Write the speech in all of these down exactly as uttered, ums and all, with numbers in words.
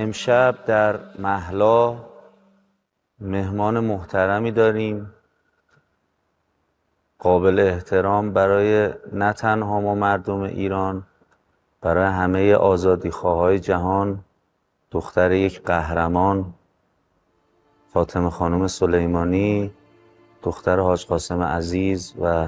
امشب در محلا مهمان محترمی داریم، قابل احترام برای نه تنها ما مردم ایران، برای همه آزادیخواهای جهان، دختر یک قهرمان، فاطمه خانم سلیمانی، دختر حاج قاسم عزیز، و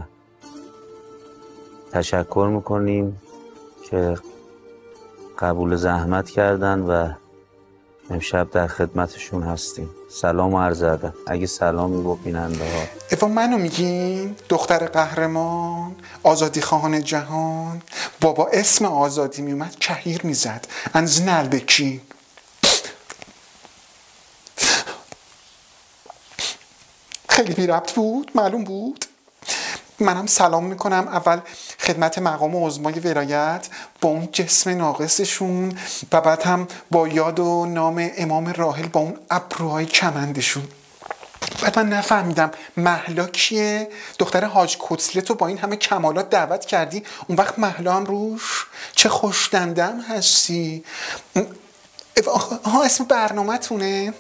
تشکر میکنیم که قبول زحمت کردن و امشب در خدمتشون هستیم. سلام و عرض ادب. اگه سلامی با بیننده ها. افا منو میگین دختر قهرمان، آزادی خواهان جهان. بابا اسم آزادی میومد کهیر میزد انز نلبکی. خیلی بی ربط بود، معلوم بود. منم سلام میکنم اول خدمت مقام عظمای ولایت با اون جسم ناقصشون و بعد هم با یاد و نام امام راحل با اون ابروهای کمندشون. بعد من نفهمیدم مهلا کیه؟ دختر حاج کتلت رو با این همه کمالات دعوت کردی، اون وقت مهلا هم روش؟ چه خوشدندم هستی. ها اسم برنامه تونه؟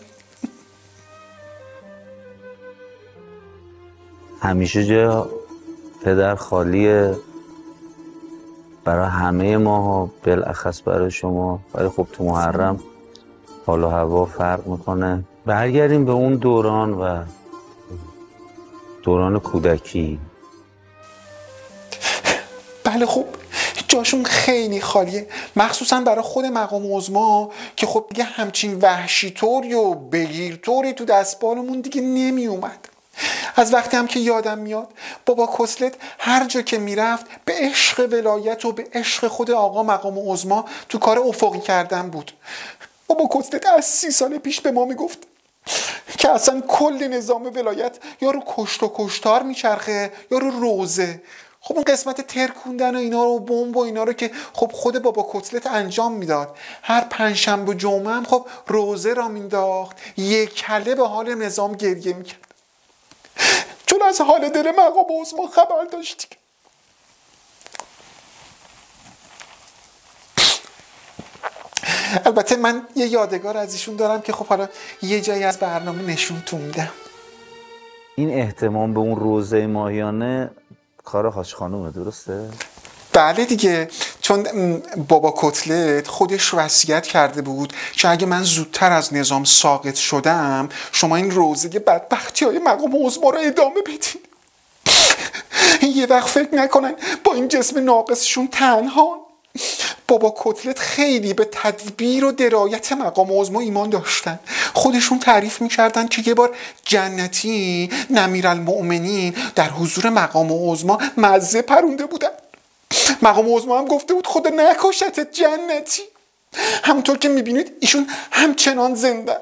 همیشه جا پدر خالیه برای همه ما، بالاخص برای شما، ولی خب تو محرم حال و هوا فرق میکنه. برگردیم به اون دوران و دوران کودکی. بله خب جاشون خیلی خالیه، مخصوصا برای خود مقام عظما که خب دیگه همچین وحشی طوری و بگیر طوری تو دستبالمون دیگه نمی اومد. از وقتی هم که یادم میاد بابا کتلت هر جا که میرفت به عشق ولایت و به عشق خود آقا مقام عظما تو کار افقی کردن بود. بابا کتلت از سی سال پیش به ما میگفت که اصلا کل نظام ولایت یا رو کشت و کشتار میچرخه یا رو روزه. خب اون قسمت ترکوندن و اینا رو بمب و اینا رو که خب خود بابا کتلت انجام میداد. هر پنجشنبه و جمعه هم خب روزه را مینداخت، یک کله به حال نظام گریه میکرد، چون از حال دل مقام عظما خبر داشتی. البته من یه یادگار از ایشون دارم که خب حالا یه جایی از برنامه نشونتون میدم. این اهتمام به اون روزه ماهیانه کار حاج خانومه، درسته؟ بله دیگه، چون بابا کتلت خودش وصیت کرده بود که اگه من زودتر از نظام ساقط شدم شما این روزه بدبختی های مقام عظما رو ادامه بدین. یه وقت فکر نکنن با این جسم ناقصشون تنها. بابا کتلت خیلی به تدبیر و درایت مقام عظما ایمان داشتن. خودشون تعریف میکردن که یه بار جنتی نمیرالمؤمنین در حضور مقام عظما مزه پرونده بودن. مقام عظما هم گفته بود خدا نکشتت جنتی. همونطور که میبینید ایشون همچنان زنده.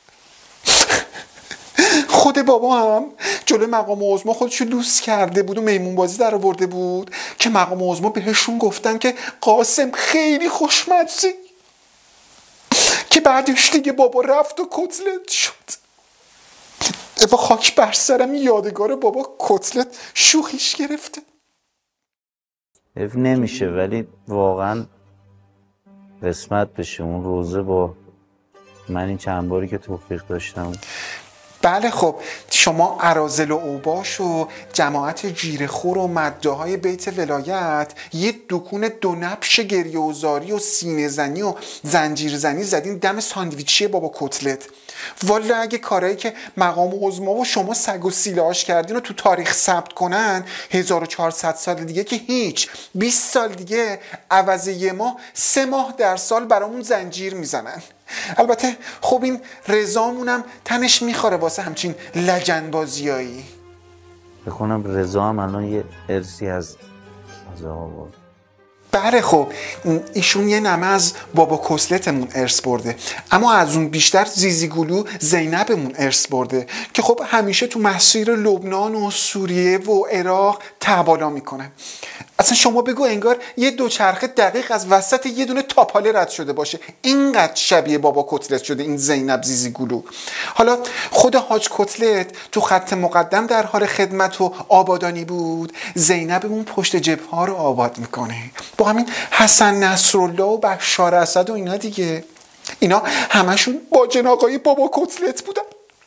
خود بابا هم جلوی مقام عظما خودشو لوس کرده بود و میمون بازی در آورده بود که مقام عظما بهشون گفتن که قاسم خیلی خوشمزه، که بعدش دیگه بابا رفت و کتلت شد. و خاک بر سرم یادگار بابا کتلت شوخیش گرفته. اف نمیشه، ولی واقعا قسمت بشه اون روزه با من این چند باری که توفیق داشتم. بله خب شما اراذل و اوباش و جماعت جیره‌خور و مداهای بیت ولایت یه دکون دو نبش گریه و زاری و سینه زنی و زنجیر زنی زدین دم ساندویچی بابا کتلت. والا اگه کارهایی که مقام عظما و شما سگ و سیلاش کردین رو تو تاریخ ثبت کنن، هزار و چهارصد سال دیگه که هیچ، بیست سال دیگه عوض یه ماه سه ماه در سال برامون زنجیر میزنن. البته خب این رضامونم تنش میخوره واسه همچین لجنبازیایی. بخونم رضا هم الان یه ارسی از از آقا. بله خب ایشون یه نمه از بابا کتلتمون ارث برده، اما از اون بیشتر زیزیگولو زینبمون ارث برده که خب همیشه تو مسیر لبنان و سوریه و عراق تعبالا میکنن. اصلا شما بگو انگار یه دوچرخه دقیق از وسط یه دونه تاپاله رد شده باشه، اینقدر شبیه بابا کتلت شده این زینب زیزیگولو. حالا خود حاج کتلت تو خط مقدم در حال خدمت و آبادانی بود، زینبمون پشت جبهه ها رو آباد میکنه با همین حسن نصرالله و بشار اسد و اینا دیگه. اینا همشون با جناقای بابا کتلت بودن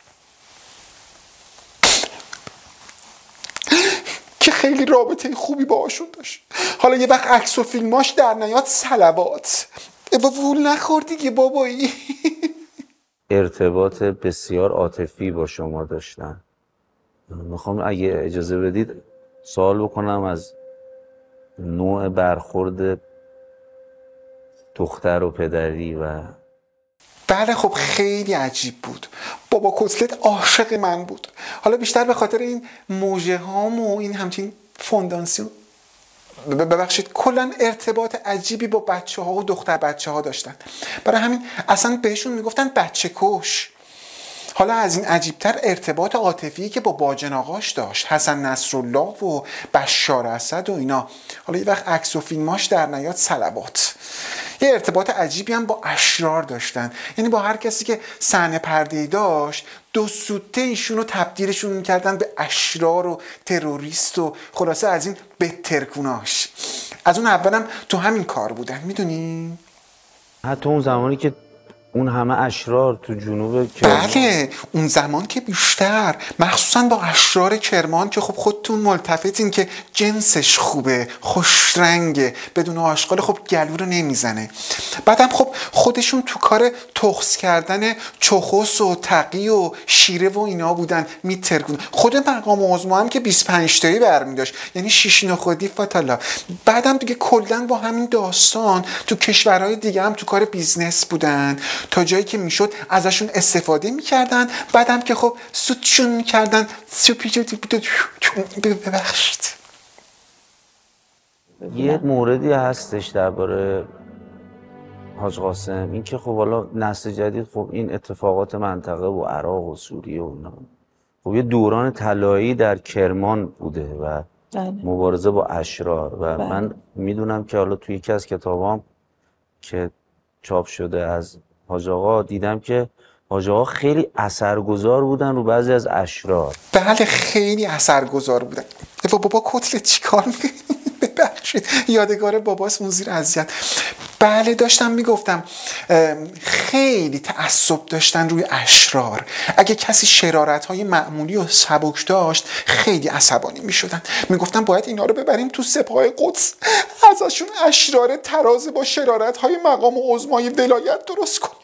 که خیلی رابطه خوبی باهاشون داشت. حالا یه وقت عکس و فیلماش در نیاد صلوات با وول نخوردی که بابایی. ارتباط بسیار عاطفی با شما داشتن. میخوام اگه اجازه بدید سوال بکنم از نوع برخورد دختر و پدری. و بله خب خیلی عجیب بود. بابا کتلت عاشق من بود، حالا بیشتر به خاطر این موجه هام و این همچین فوندانسیون، ببخشید کلا ارتباط عجیبی با بچه ها و دختر بچه ها داشتن. برای همین اصلا بهشون میگفتن بچه کش. حالا از این عجیبتر ارتباط عاطفی که با باجن آقاش داشت، حسن نصرالله و بشار اسد و اینا. حالا یه وقت عکس و فیلماش در نیاد صلوات. یه ارتباط عجیبی هم با اشرار داشتن، یعنی با هر کسی که صحنه پرده‌ای داشت دو سوته ایشون رو تبدیلشون میکردن به اشرار و تروریست و خلاصه از این بهترکوناش. از اون اولم تو همین کار بودن، میدونی؟ حتی اون زمانی که اون همه اشرار تو جنوب کرمان، بله اون زمان که بیشتر، مخصوصا با اشرار کرمان که خب خودتون ملتفتین که جنسش خوبه، خوش رنگه، بدون آشغال خب گلو رو نمیزنه. بعدم خب خودشون تو کار تخس کردن چخوس و تقی و شیره و اینا بودن میترکون. خود مقام عظما هم که بیست و پنج تایی برمی داشت، یعنی شیش نخودی فاتالا. بعدم دیگه کلا با همین داستان تو کشورهای دیگه هم تو کار بیزنس بودن، تا جایی که میشد ازشون استفاده میکردن. بعدم که خب سودشون میکردن. ببخشید یه موردی هستش درباره حاج قاسم، این که خب حالا نسل جدید خب این اتفاقات منطقه و عراق و سوریه و اینا، خب یه دوران طلایی در کرمان بوده و بله. مبارزه با اشرار. و بله. من میدونم که حالا توی یکی از کتابام که چاپ شده از حاج آقا دیدم که حاج آقا خیلی اثرگذار بودن رو بعضی از اشرار. بله خیلی اثرگذار بودن. و بابا کتلت چیکار میکنی؟ ببخشید یادگار باباست اون زیر اذیت. بله داشتم میگفتم خیلی تعصب داشتن روی اشرار. اگه کسی شرارت های معمولی و سبک داشت خیلی عصبانی میشدن، میگفتن باید اینا رو ببریم تو سپاه قدس، ازشون اشرار ترازه با شرارت های مقام عظمای ولایت درست کنیم.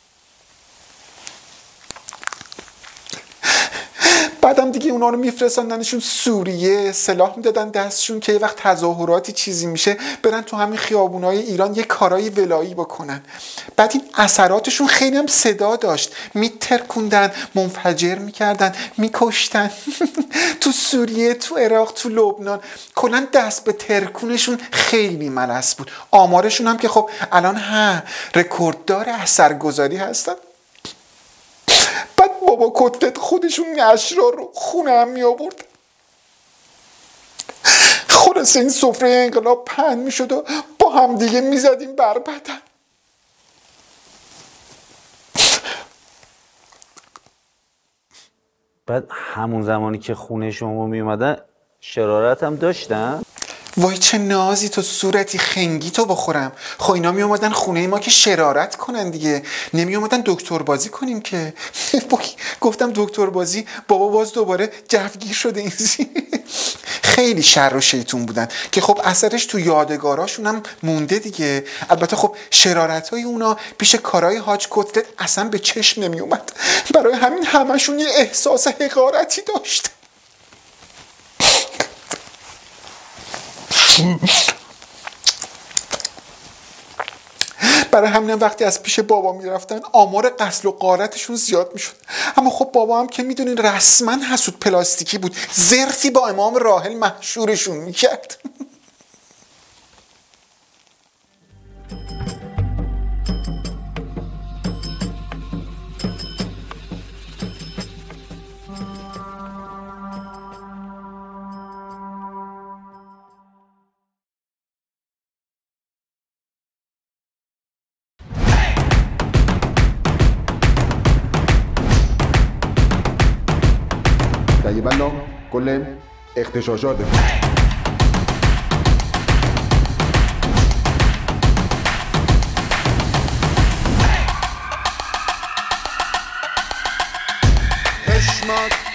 بعدم دیگه اونا رو میفرستاندنشون سوریه، سلاح میدادن دستشون که یه وقت تظاهراتی چیزی میشه برن تو همین خیابونای ایران یه کارای ولایی بکنن. بعد این اثراتشون خیلی هم صدا داشت، میترکوندن، منفجر میکردن، میکشتن. تو سوریه، تو عراق، تو لبنان، کلا دست به ترکونشون خیلی ملس بود. آمارشون هم که خب الان ها رکورددار اثرگذاری هستن. بعد بابا کتلت خودشون اشرار رو خونه هم می آورد. خلاصه این سفره انقلاب پهن می شد و با هم دیگه می زدیم بر بدن. بعد همون زمانی که خونه شما می اومدن شرارت هم داشتن؟ وای چه نازی تو، صورتی خنگی تو بخورم. خب اینا می اومدن خونه ما که شرارت کنن دیگه، نمی اومدن دکتر بازی کنیم که. گفتم دکتر بازی، بابا باز دوباره جوگیر شده این. خیلی شر و شیطون بودن که خب اثرش تو یادگاراشون هم مونده دیگه. البته خب شرارت های اونا پیش کارهای حاج کتلت اصلا به چشم نمی اومد، برای همین همشون یه احساس حقارتی داشت. برای همین وقتی از پیش بابا میرفتن آمار قتل و غارتشون زیاد میشد. اما خب بابا هم که میدونین رسما حسود پلاستیکی بود، زرتی با امام راحل محشورشون میکرد. تقریبا کل اغتشاشات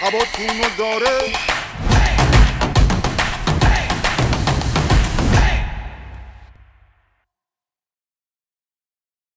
هواتونو داره